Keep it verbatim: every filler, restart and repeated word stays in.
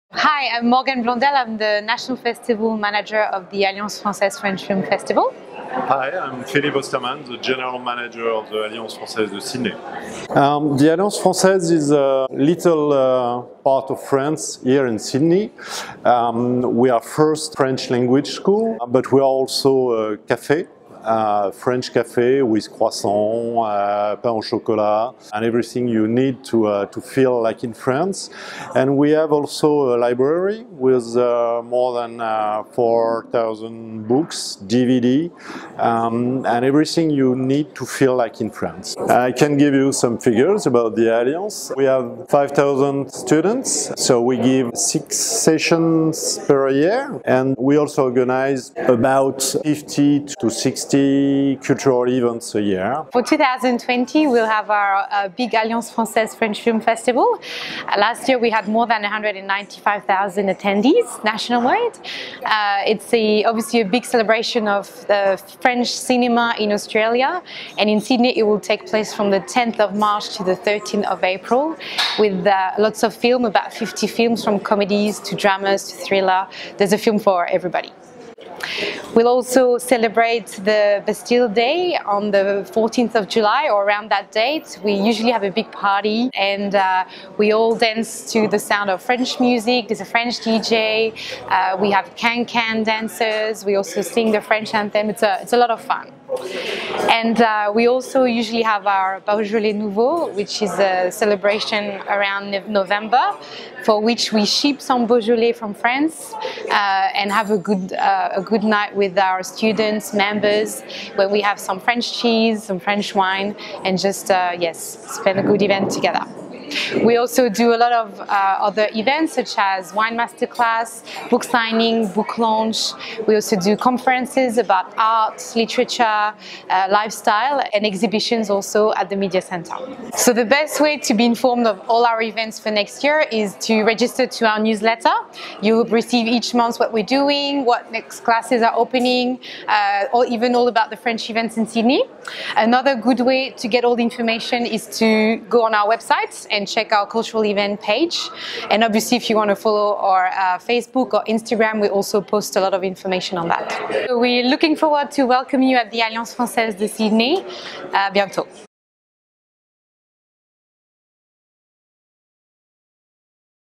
Hi, I'm Morgane Blondel. I'm the National Festival Manager of the Alliance Française French Film Festival. Hi, I'm Philippe Osterman, the General Manager of the Alliance Française de Sydney. Um, the Alliance Française is a little uh, part of France here in Sydney. Um, we are first French language school, but we are also a cafe. Uh, French cafe with croissant, uh, pain au chocolat, and everything you need to uh, to feel like in France. And we have also a library with uh, more than uh, four thousand books, D V D, um, and everything you need to feel like in France. I can give you some figures about the Alliance. We have five thousand students, so we give six sessions per year, and we also organize about fifty to sixty cultural events a year. For two thousand twenty, we'll have our uh, big Alliance Française French Film Festival. Uh, last year we had more than one hundred ninety-five thousand attendees nationwide. Uh, it's a, obviously a big celebration of the French cinema in Australia, and in Sydney it will take place from the tenth of March to the thirteenth of April with uh, lots of film, about fifty films, from comedies to dramas to thriller. There's a film for everybody. We'll also celebrate the Bastille Day on the fourteenth of July, or around that date. We usually have a big party, and uh, we all dance to the sound of French music. There's a French D J, uh, we have can-can dancers, we also sing the French anthem. It's a, it's a lot of fun. And uh, we also usually have our Beaujolais Nouveau, which is a celebration around November, for which we ship some Beaujolais from France uh, and have a good, uh, a good night with our students, members, where we have some French cheese, some French wine, and just, uh, yes, spend a good event together. We also do a lot of uh, other events, such as wine masterclass, book signing, book launch. We also do conferences about art, literature, uh, lifestyle, and exhibitions also at the Media Centre. So the best way to be informed of all our events for next year is to register to our newsletter. You will receive each month what we're doing, what next classes are opening, uh, or even all about the French events in Sydney. Another good way to get all the information is to go on our website and check our cultural event page. And obviously, if you want to follow our uh, Facebook or Instagram, we also post a lot of information on that. So we're looking forward to welcoming you at the Alliance Française de Sydney. À bientôt.